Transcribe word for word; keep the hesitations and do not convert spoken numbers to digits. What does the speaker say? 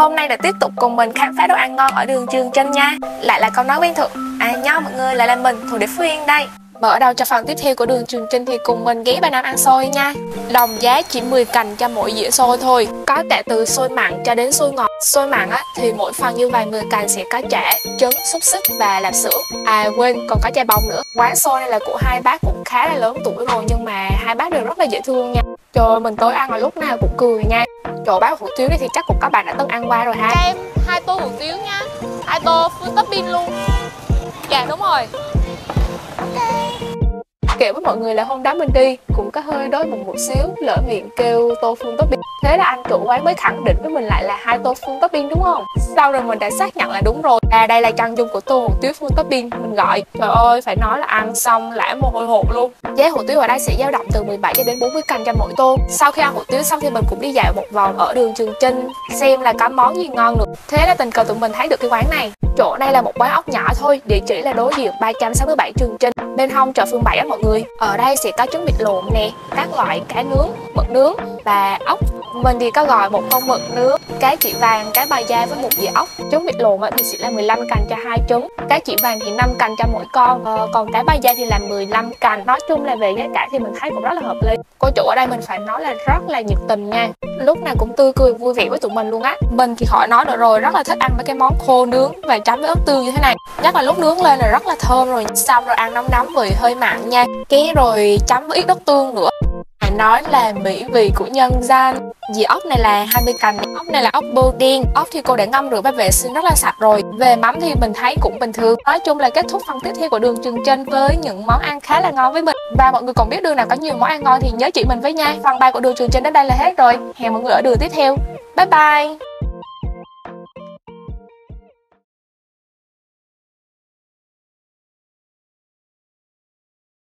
Hôm nay đã tiếp tục cùng mình khám phá đồ ăn ngon ở đường Trường Chinh nha. Lại là câu nói quen thuộc. À nho mọi người, lại là mình, Thủ Đế Phú Yên đây. Mở đầu cho phần tiếp theo của đường Trường Chinh thì cùng mình ghé Ba Nam ăn xôi nha. Đồng giá chỉ mười cành cho mỗi dĩa xôi thôi. Có cả từ xôi mặn cho đến xôi ngọt. Xôi mặn á thì mỗi phần như vài mười cành sẽ có chả, trứng, xúc xích và lạp xưởng. À quên, còn có chai bông nữa. Quán xôi này là của hai bác cũng khá là lớn tuổi rồi, nhưng mà hai bác đều rất là dễ thương nha. Trời ơi, mình tới ăn là lúc nào cũng cười nha. Chỗ bác hủ tiếu này thì chắc cũng có bạn đã từng ăn qua rồi ha. Cho em hai tô hủ tiếu nha, hai tô full topping luôn. Dạ đúng rồi. Kể với mọi người là hôm đó mình đi cũng có hơi đói bụng một xíu, lỡ miệng kêu tô full topping. Thế là anh chủ quán mới khẳng định với mình lại là hai tô full topping đúng không? Sau rồi mình đã xác nhận là đúng rồi. À đây là chân dung của tô hủ tiếu full topping mình gọi. Trời ơi, phải nói là ăn xong lã mồ hôi hột luôn. Giá hủ tiếu ở đây sẽ dao động từ mười bảy cho đến bốn mươi cành cho mỗi tô. Sau khi ăn hủ tiếu xong thì mình cũng đi dạo một vòng ở đường Trường Chinh xem là có món gì ngon được. Thế là tình cờ tụi mình thấy được cái quán này. Chỗ này là một quán ốc nhỏ thôi, địa chỉ là đối diện ba trăm sáu mươi bảy Trường Chinh, bên hông chợ Phương Bảy á mọi người. Ở đây sẽ có trứng vịt lộn nè, các loại cá nướng, mực nướng và ốc. Mình thì có gọi một con mực nướng, cá chỉ vàng, cá bào da với một dĩa ốc. Trứng vịt lộn thì sẽ là mười lăm cành cho hai trứng, cá chỉ vàng thì năm cành cho mỗi con, ờ, còn cá bào da thì là mười lăm cành. Nói chung là về giá cả thì mình thấy cũng rất là hợp lý. Cô chủ ở đây mình phải nói là rất là nhiệt tình nha, lúc nào cũng tươi cười vui vẻ với tụi mình luôn á. Mình thì khỏi nói được rồi, rất là thích ăn mấy cái món khô nướng và chấm với ớt tương như thế này, nhất là lúc nướng lên là rất là thơm rồi. Xong rồi ăn nóng nóng với hơi mặn nha, cái rồi chấm với ít ớt tương nữa. Nói là mỹ vị của nhân gian. Dĩa ốc này là hai mươi cành. Ốc này là ốc bươu đen. Ốc thì cô đã ngâm rửa và vệ sinh rất là sạch rồi. Về mắm thì mình thấy cũng bình thường. Nói chung là kết thúc phần tiếp theo của đường Trường Chinh với những món ăn khá là ngon với mình. Và mọi người còn biết đường nào có nhiều món ăn ngon thì nhớ chỉ mình với nha. Phần bài của đường Trường Chinh đến đây là hết rồi. Hẹn mọi người ở đường tiếp theo. Bye bye.